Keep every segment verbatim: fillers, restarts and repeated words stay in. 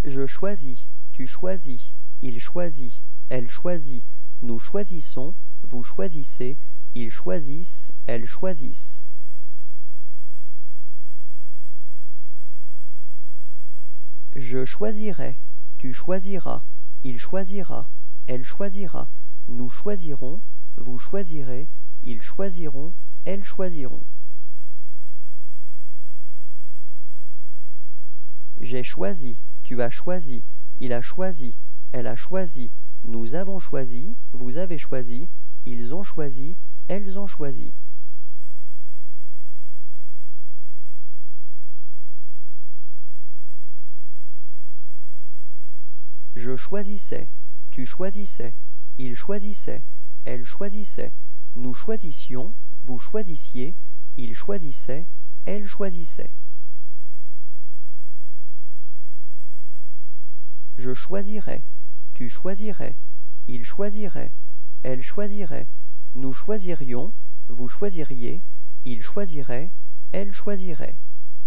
Je choisis, tu choisis, il choisit, elle choisit, nous choisissons, vous choisissez, ils choisissent, elles choisissent. Je choisirai, tu choisiras, il choisira, elle choisira, nous choisirons, vous choisirez, ils choisiront, elles choisiront. J'ai choisi, tu as choisi, il a choisi, elle a choisi, nous avons choisi, vous avez choisi, ils ont choisi, elles ont choisi. Je choisissais, tu choisissais, il choisissait, elle choisissait, nous choisissions, vous choisissiez, ils choisissaient, elles choisissaient. Je choisirais, tu choisirais, il choisirait, elle choisirait, nous choisirions, vous choisiriez, ils choisiraient, elles choisiraient.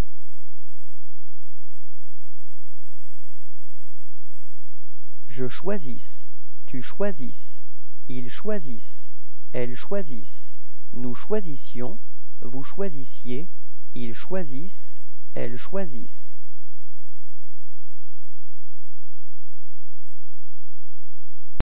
Je choisisse, tu choisisses, ils choisissent, elles choisissent, nous choisissions, vous choisissiez, ils choisissent, elles choisissent.